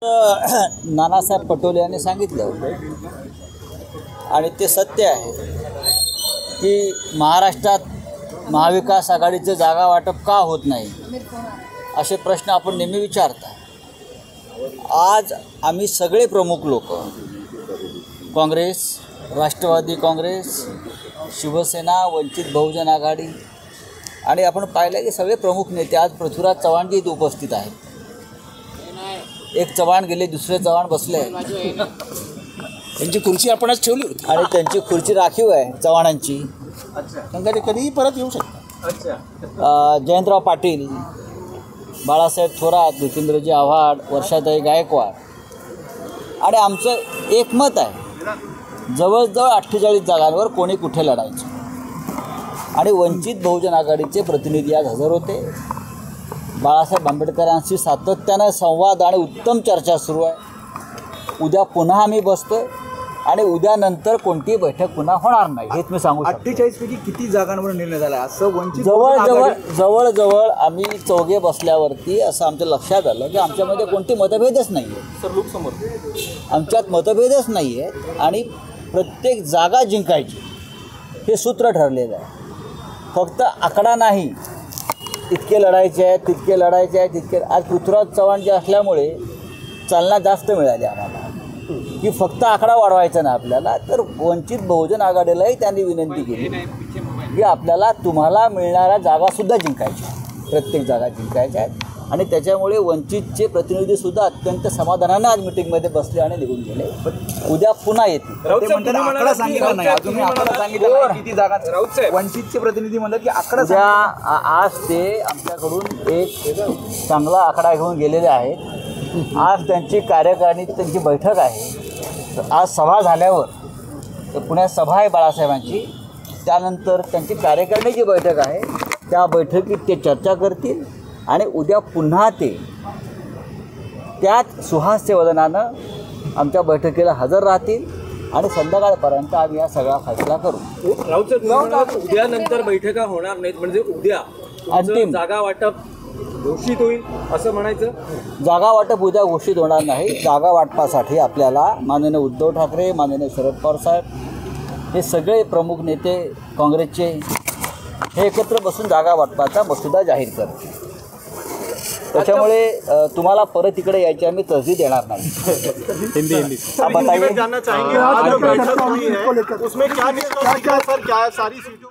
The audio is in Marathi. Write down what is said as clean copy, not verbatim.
नानासाहेब पटोले यांनी सांगितलं आणि ते सत्य आहे की महाराष्ट्रात महाविकास आघाडीचं जागा वाटप का होत नाही असे प्रश्न आपण नेहमी विचारता। आज आम्ही सगळे प्रमुख लोक काँग्रेस, राष्ट्रवादी काँग्रेस, शिवसेना, वंचित बहुजन आघाडी आणि आपण पाहिलं की सगळे प्रमुख नेते आज पृथ्वीराज चव्हाणजी इथे उपस्थित आहेत। एक चव्हाण गेले, दुसरे चव्हाण बसले, त्यांची खुर्ची आपणच ठेवली होती आणि त्यांची खुर्ची राखीव आहे चव्हाणांची। अच्छा, कधीही परत येऊ शकतात। अच्छा, जयंतराव पाटील, बाळासाहेब थोरात, जितेंद्रजी आव्हाड, वर्षाताई गायकवाड आणि आमचं एक मत आहे, जवळजवळ 48 जागांवर कोणी कुठे लढायचं आणि वंचित बहुजन आघाडीचे प्रतिनिधी आज हजर होते। बाळासाहेब आंबेडकरांशी सातत्यानं संवाद आणि उत्तम चर्चा सुरू आहे। उद्या पुन्हा आम्ही बसतो आणि उद्यानंतर कोणतीही बैठक पुन्हा होणार नाही हेच मी सांगू शकतो। 48 पैकी किती जागांवर निर्णय झाला असं वंचित जवळ आम्ही चौघे बसल्यावरती असं आमच्या लक्षात आलं की आमच्यामध्ये कोणती मतभेदच नाही आहे सर, लोकसमोर आमच्यात मतभेदच नाही आहेत आणि प्रत्येक जागा जिंकायची हे सूत्र ठरलेलं आहे। फक्त आकडा नाही, इतके लढायचे आहेत, तितके लढायचे आहेत, तितके। आज पृथ्वीराज चव्हाण जे असल्यामुळे चालना जास्त मिळाली आम्हाला की फक्त आकडा वाढवायचा नाही आपल्याला, तर वंचित बहुजन आघाडीलाही त्यांनी विनंती केली की आपल्याला तुम्हाला मिळणाऱ्या जागासुद्धा जिंकायच्या, प्रत्येक जागा जिंकायच्या आहेत। आणि त्याच्यामुळे वंचितचे प्रतिनिधीसुद्धा अत्यंत समाधानानं आज मिटिंगमध्ये बसले आणि निघून गेले। उद्या पुन्हा येतील। आकडा सांगितला नाही, अजून आकडा सांगितलं नाही किती जागा। वंचितचे प्रतिनिधी म्हणतात की आकडा आज ते आमच्याकडून एक चांगला आकडा घेऊन गेलेले आहेत। आज त्यांची कार्यकारिणी, त्यांची बैठक आहे। आज सभा झाल्यावर पुण्यात सभा आहे बाळासाहेबांची, त्यानंतर त्यांची कार्यकारिणीची बैठक आहे। त्या बैठकीत ते चर्चा करतील आणि उद्या पुन्हा ते त्याच सुहास्य वदनानं आमच्या बैठकीला हजर राहतील आणि संध्याकाळपर्यंत आम्ही या सगळा फैसला करू। उद्या नंतर बैठका होणार नाहीत म्हणजे उद्या अंतिम जागा वाटप घोषित होईल असं म्हणायचं? जागा वाटप उद्या घोषित होणार नाही। जागा वाटपासाठी आपल्याला माननीय उद्धव ठाकरे, माननीय शरद पवार साहेब, हे सगळे प्रमुख नेते काँग्रेसचे हे एकत्र बसून जागा वाटपाचा मसुदा जाहीर करतील। त्याच्यामुळे तुम्हाला परत इकडे यायची आम्ही तरजीह देणार नाही। हिंदी जानना चाहेंगे, आज जो बैठक हुई है उसमें क्या सारी सीटों